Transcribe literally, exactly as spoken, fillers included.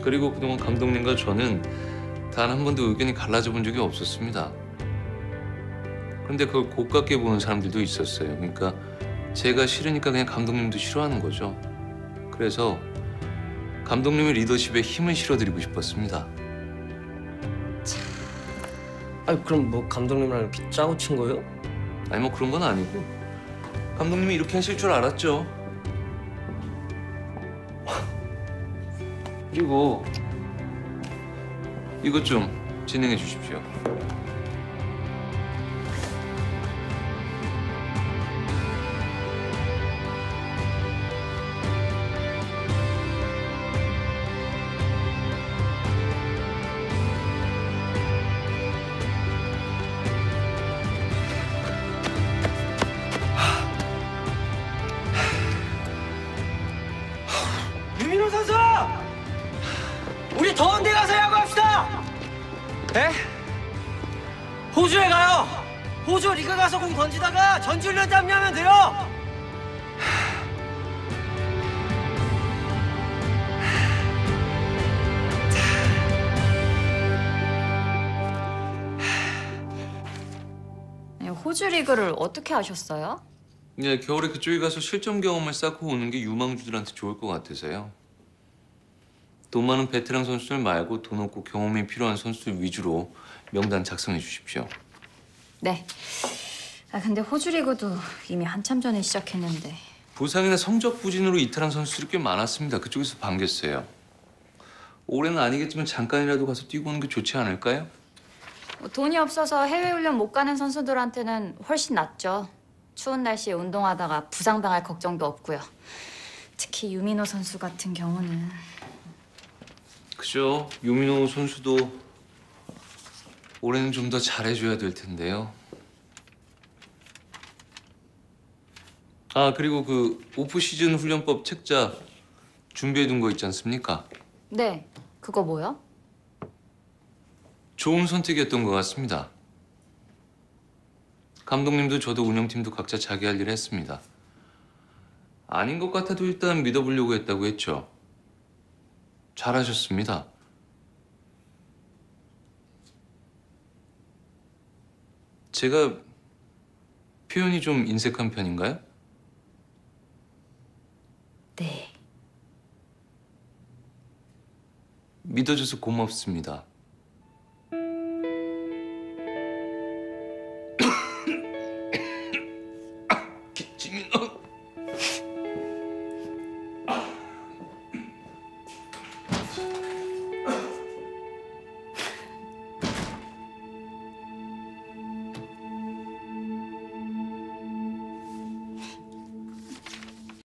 그리고 그동안 감독님과 저는 단 한 번도 의견이 갈라져 본 적이 없었습니다. 그런데 그걸 고깝게 보는 사람들도 있었어요. 그러니까 제가 싫으니까 그냥 감독님도 싫어하는 거죠. 그래서 감독님의 리더십에 힘을 실어드리고 싶었습니다. 아니 그럼 뭐 감독님이랑 이렇게 짜고 친 거예요? 아니 뭐 그런 건 아니고 감독님이 이렇게 하실 줄 알았죠. 그리고 이것 좀 진행해 주십시오. 유민호 선수! 우리 더운 데 가서 야구합시다! 에? 호주에 가요! 호주 리그 가서 공 던지다가 전지훈련 잡냐면 돼요! 호주 리그를 어떻게 하셨어요? 네, 겨울에 그쪽에 가서 실전 경험을 쌓고 오는 게 유망주들한테 좋을 것 같아서요. 돈 많은 베테랑 선수들 말고 돈 없고 경험이 필요한 선수들 위주로 명단 작성해 주십시오. 네. 아 근데 호주 리그도 이미 한참 전에 시작했는데. 부상이나 성적 부진으로 이탈한 선수들이 꽤 많았습니다. 그쪽에서 반겼어요. 올해는 아니겠지만 잠깐이라도 가서 뛰고 오는 게 좋지 않을까요? 뭐 돈이 없어서 해외 훈련 못 가는 선수들한테는 훨씬 낫죠. 추운 날씨에 운동하다가 부상당할 걱정도 없고요. 특히 유민호 선수 같은 경우는. 그죠. 유민호 선수도 올해는 좀 더 잘해줘야 될 텐데요. 아 그리고 그 오프 시즌 훈련법 책자 준비해둔 거 있지 않습니까? 네. 그거 뭐요? 좋은 선택이었던 것 같습니다. 감독님도 저도 운영팀도 각자 자기 할 일을 했습니다. 아닌 것 같아도 일단 믿어보려고 했다고 했죠. 잘하셨습니다. 제가 표현이 좀 인색한 편인가요? 네. 믿어줘서 고맙습니다.